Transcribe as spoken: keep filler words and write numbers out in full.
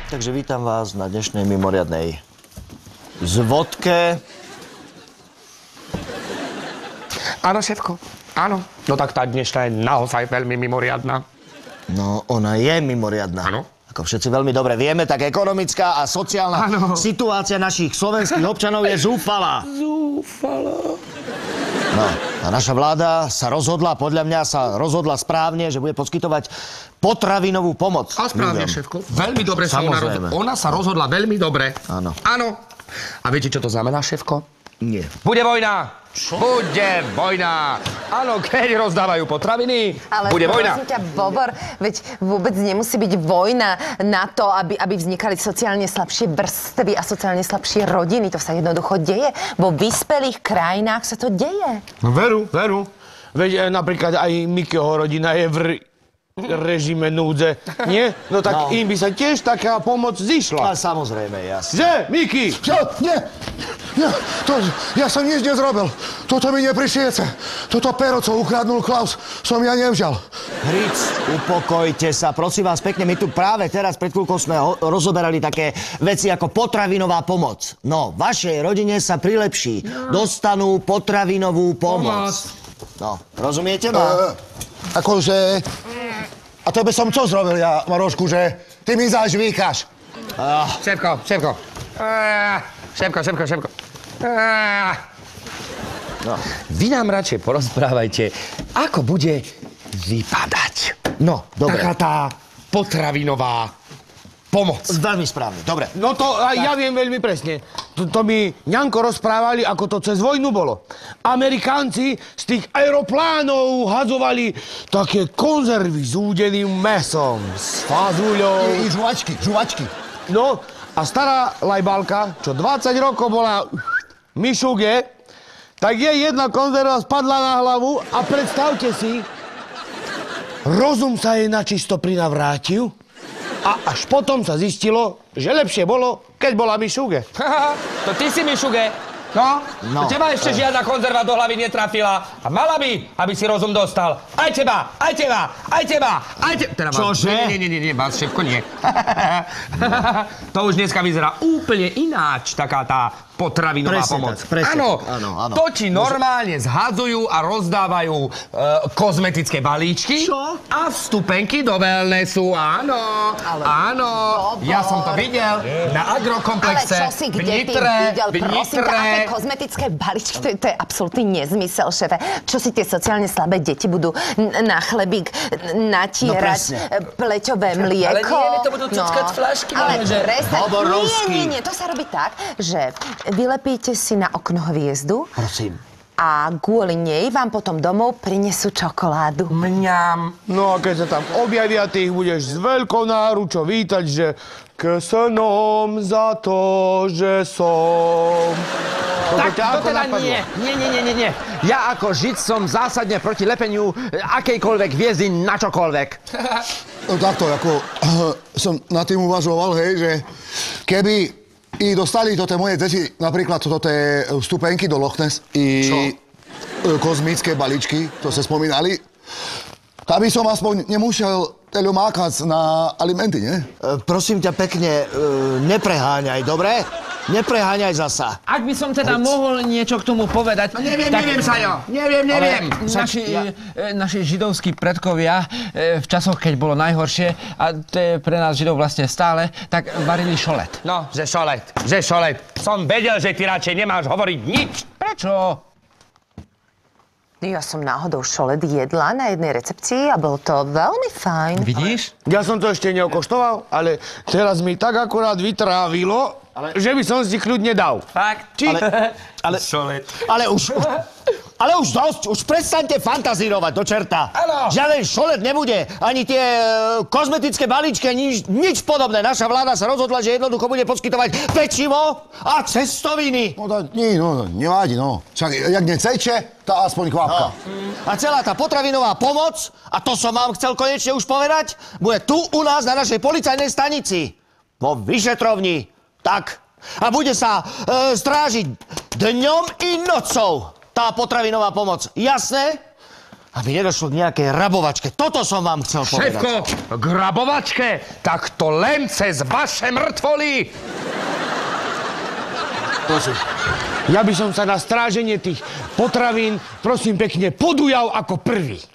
Takže vítam vás na dnešnej mimoriadnej zvodke. Áno, šéfko, áno. No tak tá dnešná je naozaj veľmi mimoriadna. No, ona je mimoriadna. Áno. Ako všetci veľmi dobre vieme, tak ekonomická a sociálna Áno. situácia našich slovenských občanov je zúfalá. Zúfala. No, a naša vláda sa rozhodla, podľa mňa sa rozhodla správne, že bude poskytovať potravinovú pomoc. A správne, ľuďom. šéfko. Veľmi dobre sa ona Samozrejme. rozhodla. Ona sa rozhodla veľmi dobre. Áno. Áno. A viete, čo to znamená, šéfko? Nie. Bude vojna. Čo? Bude vojna. Áno, keď rozdávajú potraviny, Ale bude vojna. prosím ťa, Bobor, veď vôbec nemusí byť vojna na to, aby, aby vznikali sociálne slabšie vrstvy a sociálne slabšie rodiny. To sa jednoducho deje. Vo vyspelých krajinách sa to deje. No veru, veru. Veď e, napríklad aj Mikyho rodina je v r- režime núdze, nie? No tak No. im by sa tiež taká pomoc zišla. A samozrejme, jasne. Že, Miky? Čo? Nie! Nie! To, ja som nič nezrobil. Toto mi neprišiece. Toto pero, co ukradnul Klaus, som ja nevzal. Hric, upokojte sa, prosím vás pekne. My tu práve teraz pred chvíľkou sme ho- rozoberali také veci ako potravinová pomoc. No, vašej rodine sa prilepší. Dostanú potravinovú pomoc. No, rozumiete ma? E, akože... A to by som čo zrobil ja, Marošku, že ty mi záš výkaš. Šéfko, šéfko. Á, Šéfko, šéfko, šéfko. Á. No. Vy nám radšej porozprávajte, ako bude vypadať. No, dobre. Taká tá potravinová pomoc. Veľmi správne, dobre. No to aj ja viem veľmi presne. To, to mi ňanko rozprávali, ako to cez vojnu bolo. Amerikánci z tých aeroplánov hadzovali také konzervy s údeným mesom, s fazuľou. I, i žuvačky, žuvačky. No, a stará lajbalka, čo dvadsať rokov bola v Mišuge, tak jej jedna konzerva spadla na hlavu a predstavte si, rozum sa jej načisto prinavrátil a až potom sa zistilo, že lepšie bolo, keď bola Mišuge. To ty si, Mišuge. No, No. no. Teba ešte žiadna konzerva do hlavy netrafila. A mala by, aby si rozum dostal. Aj teba, aj teba, aj teba, aj teba. Teda Čože? Nie, nie, nie, nie, vás, šéfko, nie. To už dneska vyzerá úplne ináč, taká tá potravinová Presne pomoc. tak, presne Áno, tak, áno, áno. to ti normálne zhadzujú a rozdávajú e, kozmetické balíčky. Čo? A vstupenky do wellnessu, áno, áno. Bobor. Ja som to videl na Ale agrokomplexe čo si, v kde ty Nitre, videl? v Prosím ťa, aké Nitre. kozmetické balíčky? To, je- to je absolútny nezmysel, šéfe. Čo si tie sociálne slabé deti budú n- na chlebík n- natierať presne. e, pleťové mlieko? Ale nie, my to budú cuckať fľašky, Ale máme, že- presne. Boborovský. Nie, nie, nie, to sa robí tak, že vylepíte si na okno hviezdu Prosím. a kvôli nej vám potom domov prinesú čokoládu. Mňam. No a keď sa tam objavia, ty ich budeš s veľkou náručou vítať, že kesenom za to, že som... Tak, ťa to ako teda napadlo? nie. Nie, nie, nie, nie, nie. Ja ako Žid som zásadne proti lepeniu e, akejkoľvek hviezdy na čokoľvek. No takto, ako som nad tým uvažoval, hej, že keby i dostali to tie moje deti, napríklad toto tie vstupenky do Loch Ness i Čo? e, kozmické balíčky, to ste spomínali, aby som aspoň nemusel teľu mákať na alimenty, nie? E, prosím ťa pekne, e, nepreháňaj, dobre? Nepreháňaj zasa. Ak by som teda mohol niečo k tomu povedať... Neviem, neviem, Sajo. Neviem, neviem. Naši, e, naši židovskí predkovia e, v časoch, keď bolo najhoršie, a to je pre nás židov vlastne stále, tak varili šolet. No, že šolet, že šolet. Som vedel, že ty radšej nemáš hovoriť nič. Prečo? Ja som náhodou šolet jedla na jednej recepcii a bolo to veľmi fajn. Vidíš? Ja som to ešte neokoštoval, ale teraz mi tak akurát vytrávilo, ale... že by som si kľudne dal. Fakt? Či... Ale, ale, Šolet. ale už... Ale už dosť, už prestaňte fantazírovať do čerta. Áno. Žiaden šolet nebude, ani tie e, kozmetické balíčky, nič, nič podobné. Naša vláda sa rozhodla, že jednoducho bude poskytovať pečivo a cestoviny. No to nie, no, nevadí, no. Však jak nechcete, to aspoň kvapka. No. A celá tá potravinová pomoc, a to som vám chcel konečne už povedať, bude tu u nás na našej policajnej stanici. Vo vyšetrovni. Tak. A bude sa e, strážiť dňom i nocou tá potravinová pomoc. Jasné? aby nedošlo k nejakej rabovačke. Toto som vám chcel povedať. Šéfko, k rabovačke? Tak to len cez vaše mŕtvoly. Prosím. Ja by som sa na stráženie tých potravín, prosím pekne, podujal ako prvý.